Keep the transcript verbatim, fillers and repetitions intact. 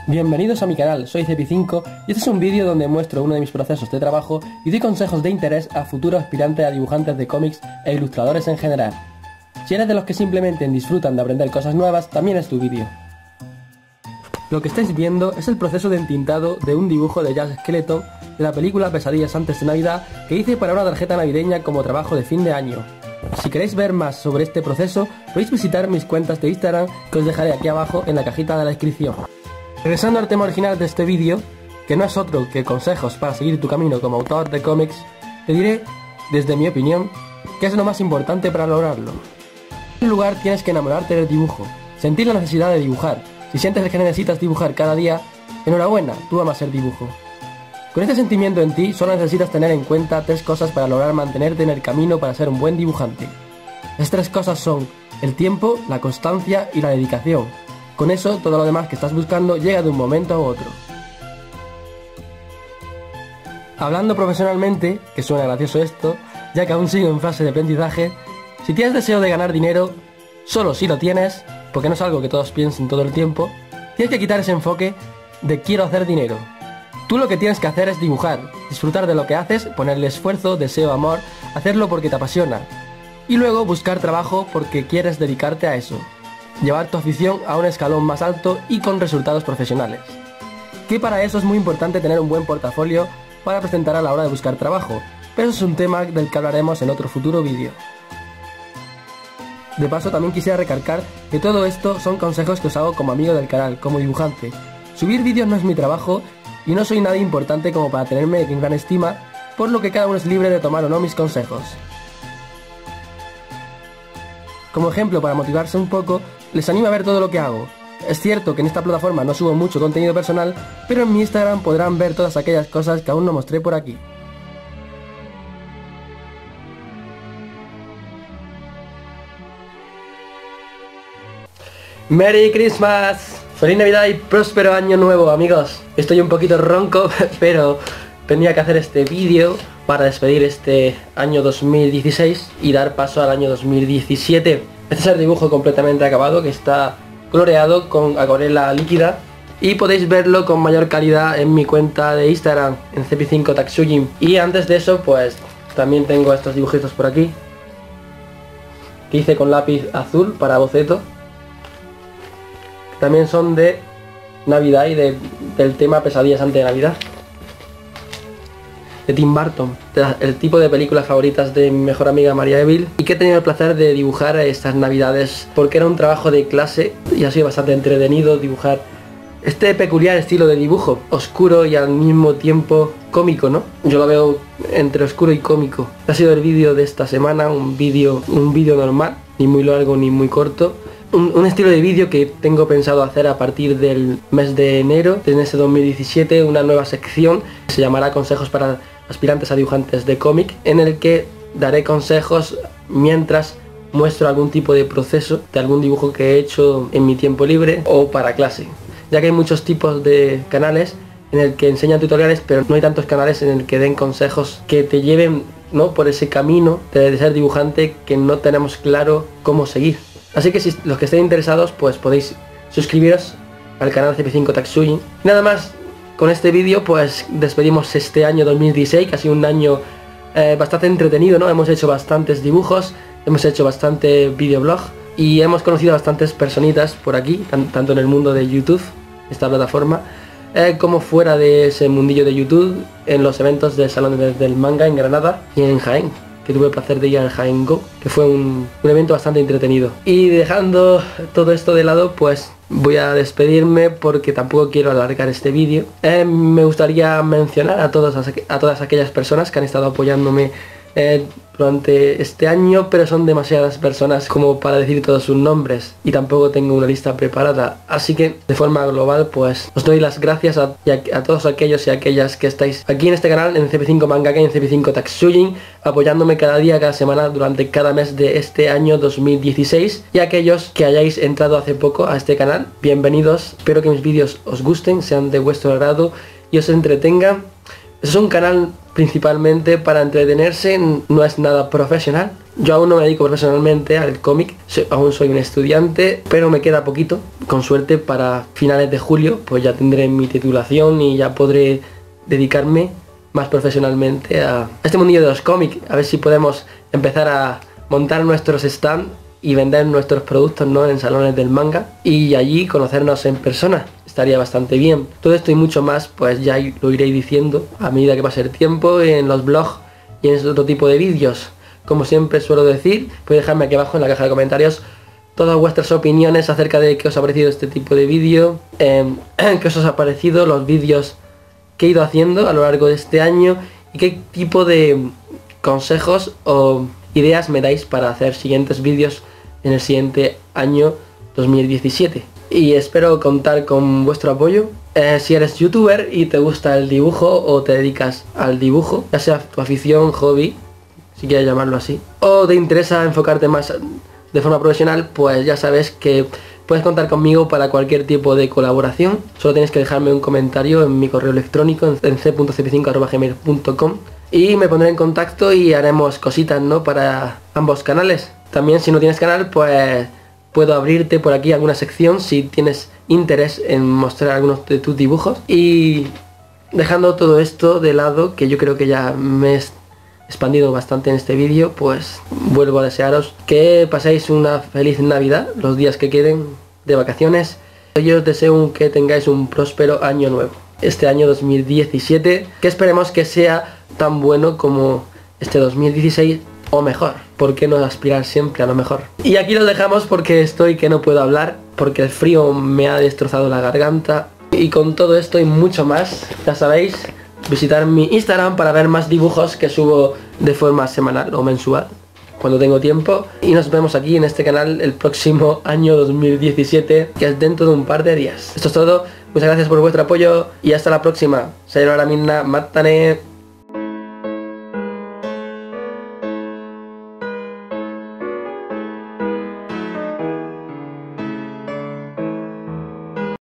Bienvenidos a mi canal, soy Cepi cinco y este es un vídeo donde muestro uno de mis procesos de trabajo y doy consejos de interés a futuros aspirantes a dibujantes de cómics e ilustradores en general. Si eres de los que simplemente disfrutan de aprender cosas nuevas, también es tu vídeo. Lo que estáis viendo es el proceso de entintado de un dibujo de Jack Skeleton de la película Pesadillas antes de Navidad que hice para una tarjeta navideña como trabajo de fin de año. Si queréis ver más sobre este proceso, podéis visitar mis cuentas de Instagram que os dejaré aquí abajo en la cajita de la descripción. Regresando al tema original de este vídeo, que no es otro que consejos para seguir tu camino como autor de cómics, te diré, desde mi opinión, qué es lo más importante para lograrlo. En primer lugar, tienes que enamorarte del dibujo, sentir la necesidad de dibujar. Si sientes que necesitas dibujar cada día, enhorabuena, tú amas el dibujo. Con este sentimiento en ti, solo necesitas tener en cuenta tres cosas para lograr mantenerte en el camino para ser un buen dibujante. Estas tres cosas son el tiempo, la constancia y la dedicación. Con eso, todo lo demás que estás buscando llega de un momento a otro. Hablando profesionalmente, que suena gracioso esto, ya que aún sigo en fase de aprendizaje, si tienes deseo de ganar dinero, solo si lo tienes, porque no es algo que todos piensen todo el tiempo, tienes que quitar ese enfoque de quiero hacer dinero. Tú lo que tienes que hacer es dibujar, disfrutar de lo que haces, ponerle esfuerzo, deseo, amor, hacerlo porque te apasiona. Y luego buscar trabajo porque quieres dedicarte a eso. Llevar tu afición a un escalón más alto y con resultados profesionales. Que para eso es muy importante tener un buen portafolio para presentar a la hora de buscar trabajo, pero eso es un tema del que hablaremos en otro futuro vídeo. De paso también quisiera recalcar que todo esto son consejos que os hago como amigo del canal, como dibujante. Subir vídeos no es mi trabajo y no soy nadie importante como para tenerme en gran estima, por lo que cada uno es libre de tomar o no mis consejos. Como ejemplo, para motivarse un poco, les animo a ver todo lo que hago. Es cierto que en esta plataforma no subo mucho contenido personal, pero en mi Instagram podrán ver todas aquellas cosas que aún no mostré por aquí. ¡Merry Christmas! ¡Feliz Navidad y próspero año nuevo, amigos! Estoy un poquito ronco, pero tenía que hacer este vídeo para despedir este año dos mil dieciséis y dar paso al año dos mil diecisiete. Este es el dibujo completamente acabado que está coloreado con acuarela líquida y podéis verlo con mayor calidad en mi cuenta de Instagram, en Cepi cinco Tatsujin. Y antes de eso, pues también tengo estos dibujitos por aquí que hice con lápiz azul para boceto. También son de Navidad y de, del tema Pesadillas antes de Navidad, de Tim Burton, el tipo de películas favoritas de mi mejor amiga María Evil, y que he tenido el placer de dibujar estas navidades porque era un trabajo de clase y ha sido bastante entretenido dibujar este peculiar estilo de dibujo, oscuro y al mismo tiempo cómico, ¿no? Yo lo veo entre oscuro y cómico. Este ha sido el vídeo de esta semana, un vídeo un vídeo normal, ni muy largo ni muy corto. Un, un estilo de vídeo que tengo pensado hacer a partir del mes de enero, en ese dos mil diecisiete, una nueva sección que se llamará Consejos para aspirantes a dibujantes de cómic, en el que daré consejos mientras muestro algún tipo de proceso de algún dibujo que he hecho en mi tiempo libre o para clase, ya que hay muchos tipos de canales en el que enseñan tutoriales, pero no hay tantos canales en el que den consejos que te lleven, ¿no?, por ese camino de, de ser dibujante que no tenemos claro cómo seguir. Así que si los que estén interesados, pues podéis suscribiros al canal Cepi cinco Tatsujin. Nada más, con este vídeo pues despedimos este año dos mil dieciséis, que ha sido un año eh, bastante entretenido, ¿no? Hemos hecho bastantes dibujos, hemos hecho bastante videoblog y hemos conocido a bastantes personitas por aquí, tan, tanto en el mundo de YouTube, esta plataforma, eh, como fuera de ese mundillo de YouTube, en los eventos del Salón del Manga en Granada y en Jaén, que tuve el placer de ir al Jaén Go, que fue un, un evento bastante entretenido. Y dejando todo esto de lado, pues voy a despedirme porque tampoco quiero alargar este vídeo. Eh, me gustaría mencionar a, todos, a todas aquellas personas que han estado apoyándome eh, durante este año, pero son demasiadas personas como para decir todos sus nombres y tampoco tengo una lista preparada, así que de forma global pues os doy las gracias a, a, a todos aquellos y aquellas que estáis aquí en este canal, en Cepi cinco Mangaka y en Cepi cinco Tatsujin, apoyándome cada día, cada semana durante cada mes de este año dos mil dieciséis, y aquellos que hayáis entrado hace poco a este canal, bienvenidos. Espero que mis vídeos os gusten, sean de vuestro agrado y os entretengan. Es un canal principalmente para entretenerse, no es nada profesional. Yo aún no me dedico profesionalmente al cómic, aún soy un estudiante, pero me queda poquito. Con suerte para finales de julio pues ya tendré mi titulación y ya podré dedicarme más profesionalmente a este mundillo de los cómics. A ver si podemos empezar a montar nuestros stands y vender nuestros productos, ¿no?, en salones del manga y allí conocernos en persona. Estaría bastante bien. Todo esto y mucho más pues ya lo iré diciendo a medida que pase el tiempo en los blogs y en otro tipo de vídeos. Como siempre suelo decir, podéis dejarme aquí abajo en la caja de comentarios todas vuestras opiniones acerca de qué os ha parecido este tipo de vídeo, eh, qué os ha parecido los vídeos que he ido haciendo a lo largo de este año y qué tipo de consejos o ideas me dais para hacer siguientes vídeos en el siguiente año dos mil diecisiete. Y espero contar con vuestro apoyo. Eh, si eres youtuber y te gusta el dibujo o te dedicas al dibujo, ya sea tu afición, hobby, si quieres llamarlo así, o te interesa enfocarte más de forma profesional, pues ya sabes que puedes contar conmigo para cualquier tipo de colaboración. Solo tienes que dejarme un comentario en mi correo electrónico en c punto c p cinco arroba gmail punto com y me pondré en contacto y haremos cositas, ¿no?, para ambos canales. También si no tienes canal, pues puedo abrirte por aquí alguna sección si tienes interés en mostrar algunos de tus dibujos. Y dejando todo esto de lado, que yo creo que ya me he expandido bastante en este vídeo, pues vuelvo a desearos que paséis una feliz Navidad, los días que queden de vacaciones. Yo os deseo que tengáis un próspero año nuevo, este año dos mil diecisiete, que esperemos que sea tan bueno como este dos mil dieciséis o mejor. ¿Por qué no aspirar siempre a lo mejor? Y aquí lo dejamos porque estoy que no puedo hablar, porque el frío me ha destrozado la garganta. Y con todo esto y mucho más, ya sabéis, visitar mi Instagram para ver más dibujos que subo de forma semanal o mensual cuando tengo tiempo. Y nos vemos aquí en este canal el próximo año dos mil diecisiete, que es dentro de un par de días. Esto es todo, muchas gracias por vuestro apoyo y hasta la próxima. Sayonara minna, matane.